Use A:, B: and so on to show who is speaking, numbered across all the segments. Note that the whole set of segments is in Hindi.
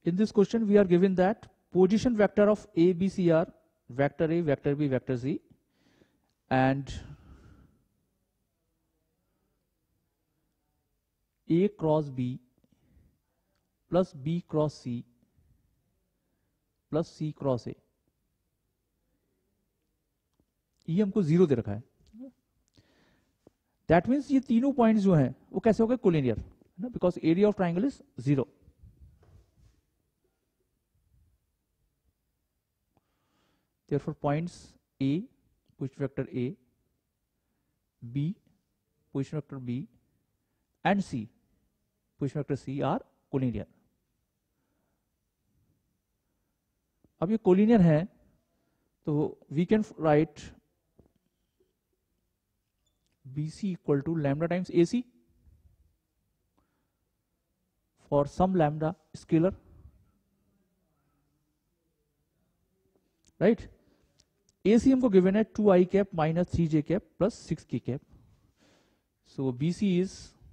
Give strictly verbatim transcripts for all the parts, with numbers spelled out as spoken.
A: In this question we are given that position vector of A, B, C are vector A, vector B, vector C, and A cross B plus B cross C plus C cross A, ये हमको जीरो दे रखा है. दैट मीन्स ये तीनों पॉइंट्स जो हैं वो कैसे हो गए, कोलिनियर, है ना, because area of triangle is zero. Therefore points A, position vector A, B, position vector B, and C, position vector C are collinear. अब ये कोलिनियर है तो we can write B C equal to lambda times A C for some lambda scalar, right. A C हमको गिवन है two I cap minus three J cap plus six K cap. So B C is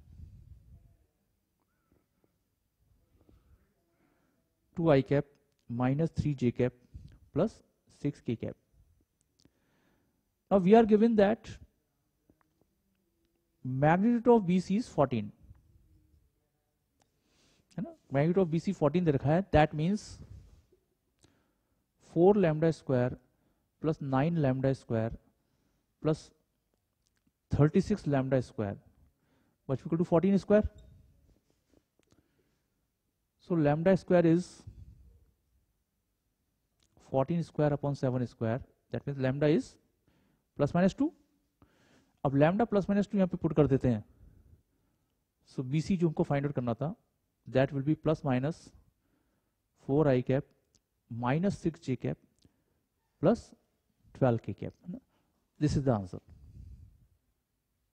A: two I cap minus three j cap plus six k cap. Now we are given that magnitude of B C is fourteen, है ना, magnitude of B C fourteen दे रखा है. That means four lambda square plus nine lambda square plus thirty-six lambda square which equal to fourteen square. So lambda square is fourteen square upon seven square. That means lambda is plus minus two. अब लैम्डा प्लस माइनस टू यहाँ पे पुट कर देते हैं. सो बी सी जो हमको फाइंड आउट करना था that will be plus minus four I cap minus six J cap plus twelve K cap. This is the answer.